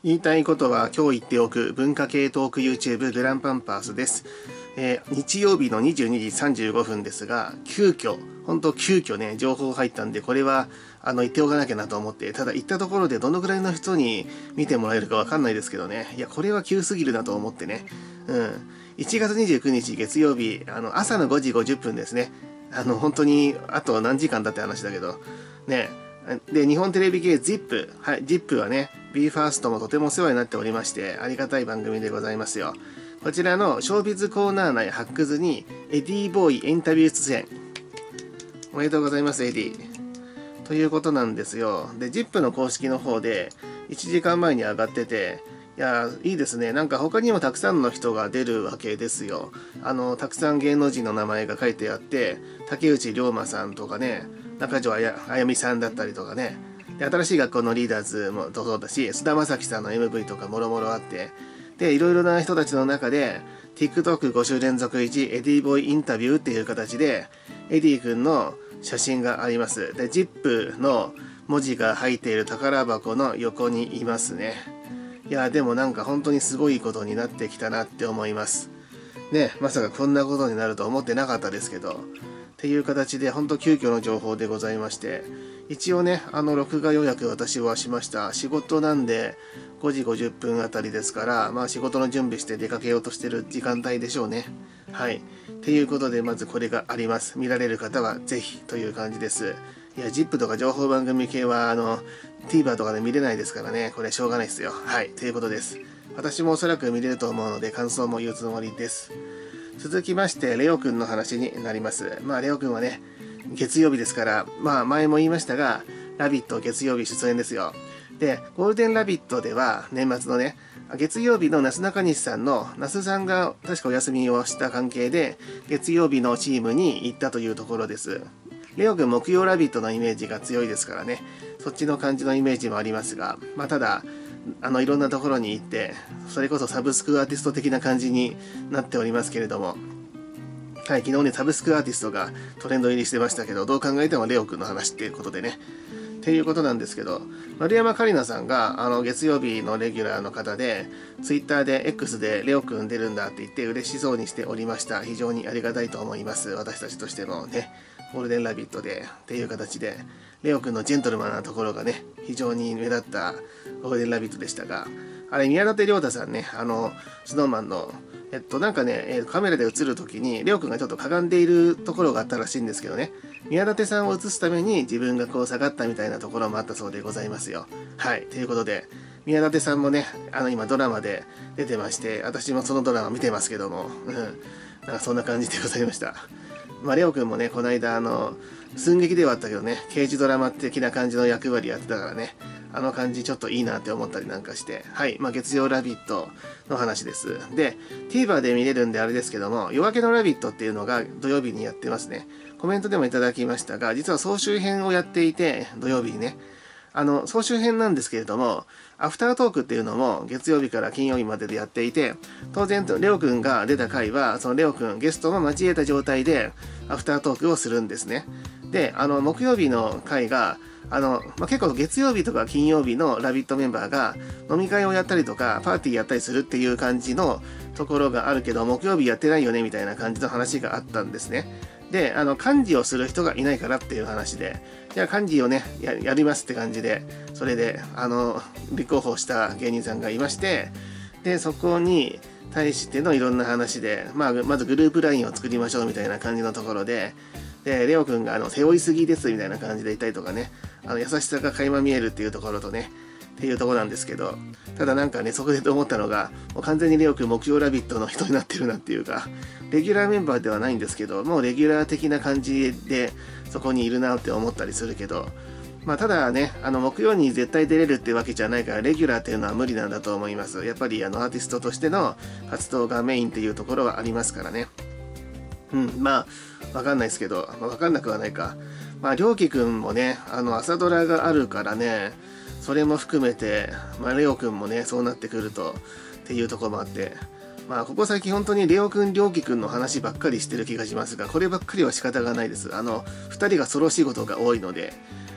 言いたいことは今日言っておく文化系トーク YouTube グランパンパースです。日曜日の22時35分ですが、急遽ね、情報入ったんで、これは言っておかなきゃなと思って、ただ行ったところでどのぐらいの人に見てもらえるかわかんないですけどね、いや、これは急すぎるなと思ってね、1月29日月曜日、朝の5時50分ですね。本当に、あと何時間だって話だけど、ね、で、日本テレビ系 ZIP。はい、ZIP はね、BE:FIRST もとてもお世話になっておりまして、ありがたい番組でございますよ。こちらのショービズコーナー内発掘に、エディボーイインタビュー出演。おめでとうございます、エディ。ということなんですよ。で、ZIP の公式の方で、1時間前に上がってて、いや、いいですね。なんか他にもたくさんの人が出るわけですよ。たくさん芸能人の名前が書いてあって、竹内涼真さんとかね、中条あやみさんだったりとかね。で、新しい学校のリーダーズもそうだし、菅田将暉さんの MV とかもろもろあって、で、いろいろな人たちの中で、TikTok5 週連続1エディボーイインタビューっていう形で、エディ君の写真があります。で、ZIP の文字が入っている宝箱の横にいますね。いや、でもなんか本当にすごいことになってきたなって思います。ね、まさかこんなことになると思ってなかったですけど、っていう形で本当急遽の情報でございまして、一応ね、録画予約私はしました。仕事なんで5時50分あたりですから、まあ仕事の準備して出かけようとしてる時間帯でしょうね。はい。っていうことで、まずこれがあります。見られる方はぜひという感じです。いや、ZIP とか情報番組系は、TVer とかで見れないですからね。これしょうがないですよ。はい。ということです。私もおそらく見れると思うので、感想も言うつもりです。続きまして、レオくんの話になります。まあ、レオくんはね、月曜日ですから、まあ、前も言いましたが、ラビット月曜日出演ですよ。で、ゴールデンラビットでは、年末のね、月曜日のなすなかにしさんの、那須さんが確かお休みをした関係で、月曜日のチームに行ったというところです。レオくん木曜ラビットのイメージが強いですからね、そっちの感じのイメージもありますが、まあ、ただ、いろんなところに行って、それこそサブスクアーティスト的な感じになっておりますけれども、はい、昨日ね、サブスクアーティストがトレンド入りしてましたけど、どう考えてもレオくんの話っていうことでね、っていうことなんですけど、丸山桂里奈さんが、月曜日のレギュラーの方で、ツイッターで X でレオくん出るんだって言って嬉しそうにしておりました。非常にありがたいと思います。私たちとしてもね、ゴールデンラビットでっていう形で、レオくんのジェントルマンなところがね、非常に目立ったゴールデンラビットでしたが、あれ、宮舘涼太さんね、SnowMan の、なんかね、カメラで映るときに、レオくんがちょっとかがんでいるところがあったらしいんですけどね、宮舘さんを映すために自分がこう下がったみたいなところもあったそうでございますよ。はい。ということで、宮舘さんもね、今ドラマで出てまして、私もそのドラマ見てますけども、なんかそんな感じでございました。まあ、レオくんもね、この間、寸劇ではあったけどね、刑事ドラマ的な感じの役割やってたからね、あの感じちょっといいなって思ったりなんかして、はい、まあ、月曜ラビットの話です。で、TVer で見れるんであれですけども、夜明けのラビットっていうのが土曜日にやってますね。コメントでもいただきましたが、実は総集編をやっていて、土曜日にね、総集編なんですけれども、アフタートークっていうのも月曜日から金曜日まででやっていて、当然、レオくんが出た回は、そのレオくん、ゲストも交えた状態で、アフタートークをするんですね。で、木曜日の回が、結構月曜日とか金曜日のラビットメンバーが飲み会をやったりとか、パーティーやったりするっていう感じのところがあるけど、木曜日やってないよね、みたいな感じの話があったんですね。で、幹事をする人がいないからっていう話で、じゃあ幹事をね、やりますって感じで、それで、立候補した芸人さんがいまして、で、そこに対してのいろんな話で、まずグループ LINE を作りましょうみたいな感じのところで、で、レオくんが背負いすぎですみたいな感じでいたりとかね、優しさが垣間見えるっていうところとね、っていうところなんですけど、ただなんかね、そこで思ったのが、もう完全にレオくん木曜ラビットの人になってるなっていうか、レギュラーメンバーではないんですけど、もうレギュラー的な感じでそこにいるなって思ったりするけど、まあただね、木曜に絶対出れるってわけじゃないから、レギュラーっていうのは無理なんだと思います。やっぱりアーティストとしての活動がメインっていうところはありますからね。まあ、わかんないですけど、わかんなくはないか。まあ、りょうきくんもね、朝ドラがあるからね、それも含めて、まあ、レオくんもね、そうなってくると、っていうところもあって、まあ、ここ最近本当にレオくん、りょうきくんの話ばっかりしてる気がしますが、こればっかりは仕方がないです。二人がそろしいことが多いので、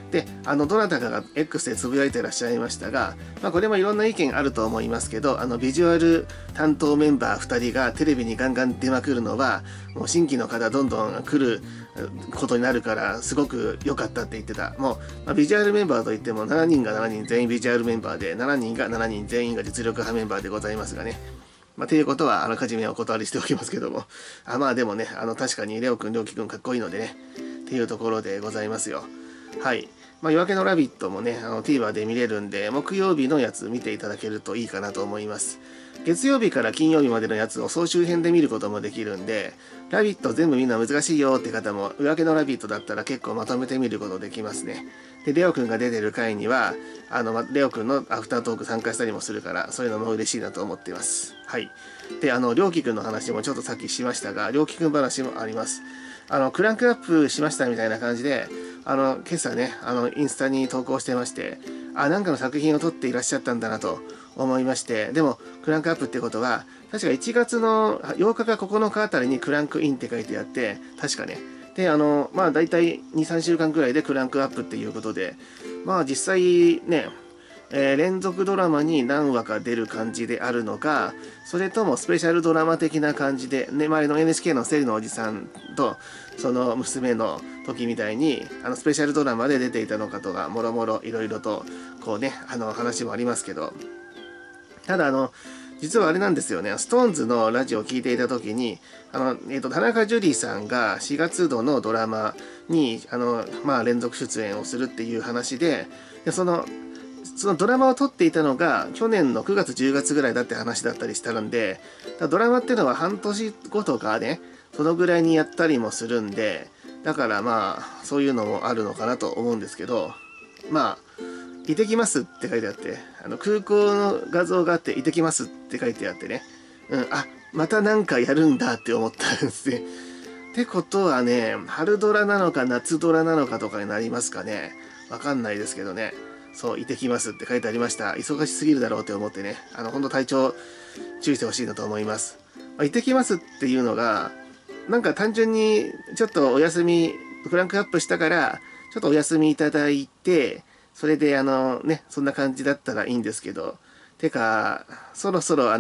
で、どなたかが X でつぶやいてらっしゃいましたが、これもいろんな意見あると思いますけど、ビジュアル担当メンバー2人がテレビにガンガン出まくるのは、もう新規の方どんどん来ることになるから、すごく良かったって言ってた。もう、ビジュアルメンバーといっても、7人が7人全員ビジュアルメンバーで、7人が7人全員が実力派メンバーでございますがね。ということは、あらかじめお断りしておきますけども。でもね、確かにレオくん、りょうきくんかっこいいのでね、っていうところでございますよ。はい。夜明けのラビットもね、TVer で見れるんで、木曜日のやつ見ていただけるといいかなと思います。月曜日から金曜日までのやつを総集編で見ることもできるんで、ラビット全部見るのは難しいよって方も、夜明けのラビットだったら結構まとめて見ることできますね。で、レオくんが出てる回には、レオくんのアフタートーク参加したりもするから、そういうのも嬉しいなと思っています。はい。で、りょうきくんの話もちょっとさっきしましたが、りょうきくん話もあります。クランクアップしましたみたいな感じで、今朝ね、インスタに投稿してまして、なんかの作品を撮っていらっしゃったんだなと思いまして、でも、クランクアップってことは、確か1月の8日か9日あたりにクランクインって書いてあって、確かね。で、だいたい2、3週間くらいでクランクアップっていうことで、実際ね、連続ドラマに何話か出る感じであるのか、それともスペシャルドラマ的な感じで、ね、前の NHK のセリのおじさんとその娘の時みたいにスペシャルドラマで出ていたのかとか、もろもろいろいろとこうね、話もありますけど、ただ実はあれなんですよね、SixTONES のラジオを聞いていた時に田中樹さんが4月度のドラマに連続出演をするっていう話で、そのドラマを撮っていたのが去年の9月10月ぐらいだって話だったりしたんで、ドラマっていうのは半年後とかね、そのぐらいにやったりもするんで、だからそういうのもあるのかなと思うんですけど、行ってきますって書いてあって、空港の画像があって行ってきますって書いてあってね、またなんかやるんだって思ったんですね。ってことはね、春ドラなのか夏ドラなのかとかになりますかね。わかんないですけどね。そう、行ってきますって書いてありました。忙しすぎるだろうって思ってね、ほんと体調注意してほしいなと思います。行ってきますっていうのが、なんか単純にちょっとお休み、クランクアップしたから、ちょっとお休みいただいて、それでそんな感じだったらいいんですけど、てか、そろそろ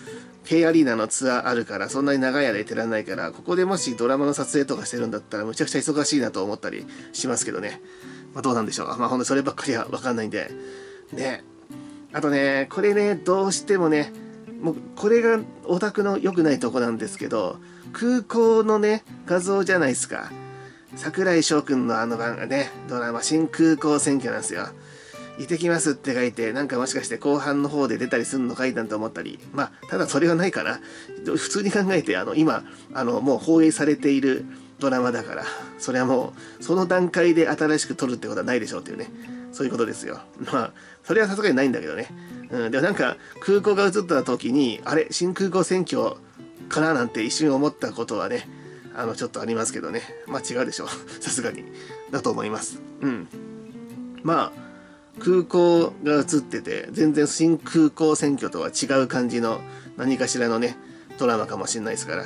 K アリーナのツアーあるから、そんなに長い間行ってらんないから、ここでもしドラマの撮影とかしてるんだったら、むちゃくちゃ忙しいなと思ったりしますけどね。どうなんでしょう。ほんとそればっかりはわかんないんで。ね。あとね、これね、どうしてもね、もうこれがオタクの良くないとこなんですけど、空港のね、画像じゃないですか。櫻井翔くんのドラマ、新空港選挙なんですよ。行ってきますって書いて、なんかもしかして後半の方で出たりするのかいなんて思ったり、ただそれはないかな。普通に考えて、今、もう放映されているドラマだから、それはもう、その段階で新しく撮るってことはないでしょうっていうね。そういうことですよ。それはさすがにないんだけどね。でもなんか、空港が映った時に、あれ、新空港選挙かななんて一瞬思ったことはね、ちょっとありますけどね。違うでしょう。さすがに。だと思います。空港が映ってて、全然新空港選挙とは違う感じの何かしらのね、ドラマかもしれないですから。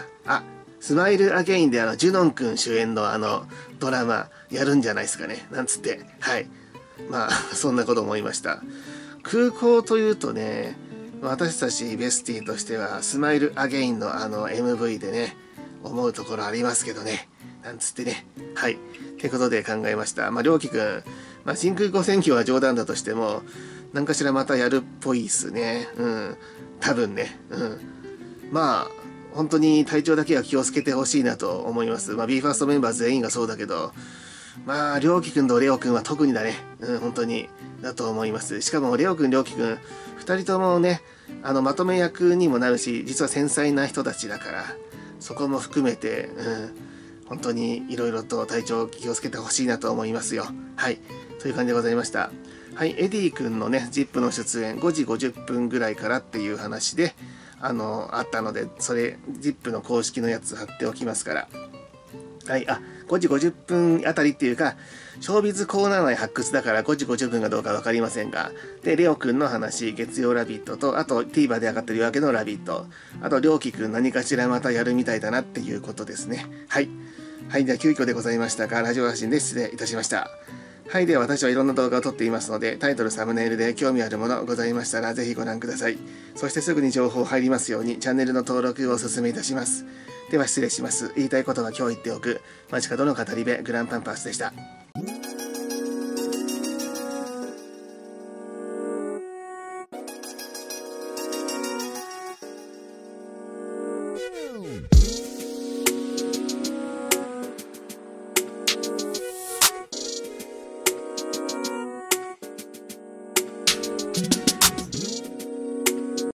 スマイルアゲインでジュノンくん主演のドラマやるんじゃないですかね。なんつって。はい。そんなこと思いました。空港というとね、私たちベスティとしては、スマイルアゲインのMV でね、思うところありますけどね。なんつってね。はい。ってことで考えました。りょうきくん、新空港選挙は冗談だとしても、何かしらまたやるっぽいっすね。多分ね。本当に体調だけは気をつけてほしいなと思います。BE:FIRST メンバー全員がそうだけど、りょうきくんとレオくんは特にだね。本当に、だと思います。しかも、レオくん、りょうきくん、二人ともね、まとめ役にもなるし、実は繊細な人たちだから、そこも含めて、本当にいろいろと体調気をつけてほしいなと思いますよ。はい。という感じでございました。はい。エディ君のね、ZIP の出演、5時50分ぐらいからっていう話で、あったので、それ、ZIP の公式のやつ貼っておきますから。はい。5時50分あたりっていうか、ショービズコーナー内発掘だから5時50分かどうかわかりませんが、で、レオくんの話、月曜ラビットと、あと TVer で上がってる夜明けのラビット、あとりょうきくん何かしらまたやるみたいだなっていうことですね。はい。はい。じゃあ急遽でございましたが、ラジオ発信で失礼いたしました。 はい、では私はいろんな動画を撮っていますので、タイトル、サムネイルで興味あるものございましたら、ぜひご覧ください。そしてすぐに情報入りますように、チャンネルの登録をお勧めいたします。では失礼します。言いたいことは今日言っておく、街角の語り部、グランパンパースでした。